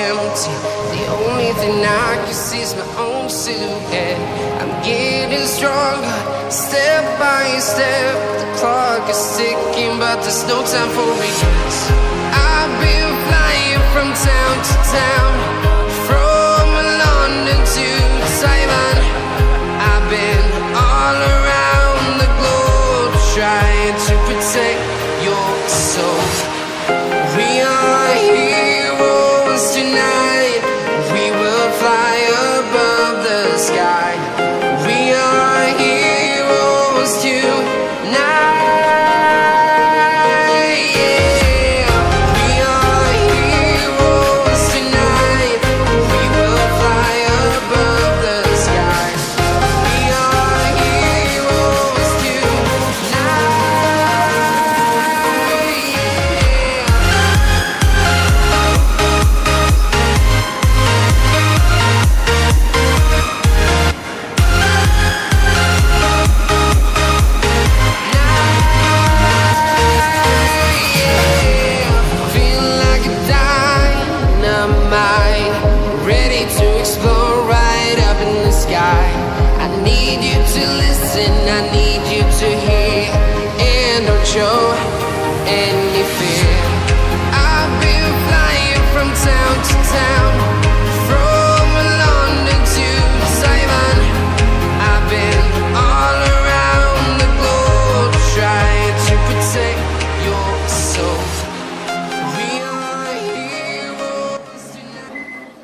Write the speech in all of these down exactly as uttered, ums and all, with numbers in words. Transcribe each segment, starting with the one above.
empty. The only thing I can see is my own silhouette. I'm getting stronger, step by step. The clock is ticking, but there's no time for regrets. I've been flying from town to town, from London to Taiwan. I've been all around the globe, trying to protect your soul. We are heroes tonight. We will fly above the sky. We are heroes tonight. Yeah. We are heroes tonight. We will fly above the sky. We are heroes tonight. I need you to hear and don't show any fear. I've been flying from town to town, from London to Taiwan. I've been all around the globe, trying to protect your soul. We are heroes tonight.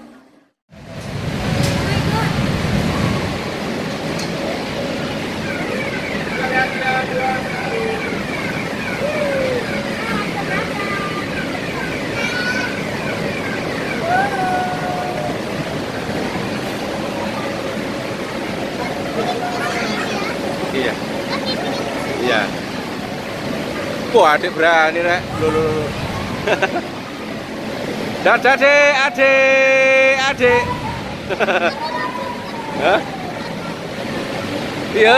Iya. Iya. Wah, adik berani, Rek. Lulu. Dadah, Dek, adik, adik. Hah? Yo.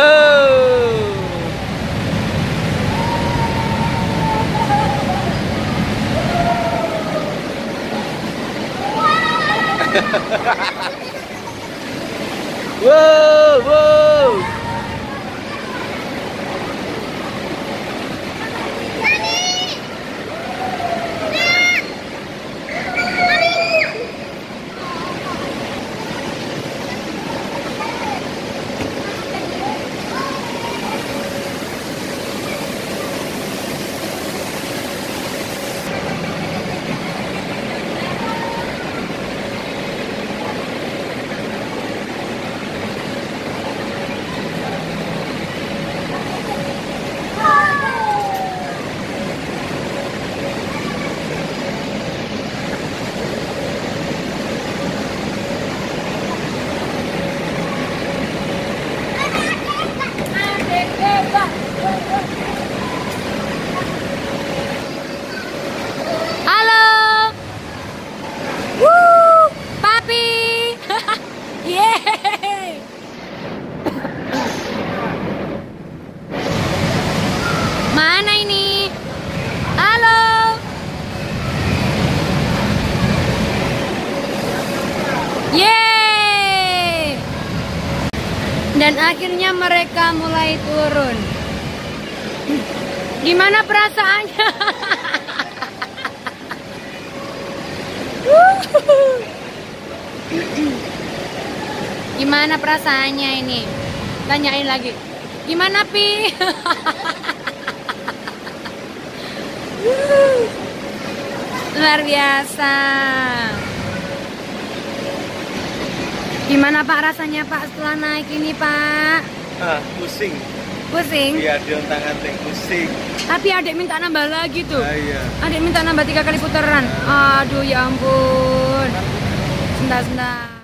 Wow, wow. Mana ini? Halo. Yeay. Dan akhirnya mereka mulai turun. Gimana perasaannya? Gimana perasaannya ini? Tanyain lagi. Gimana, Pi? Luar biasa. Gimana Pak rasanya Pak setelah naik ini Pak? Ah, pusing. Pusing? Iya, diontang-anting pusing. Tapi adik minta nambah lagi tuh. Ah, iya. Adik minta nambah tiga kali putaran. Aduh ya ampun. Sebentar, sebentar.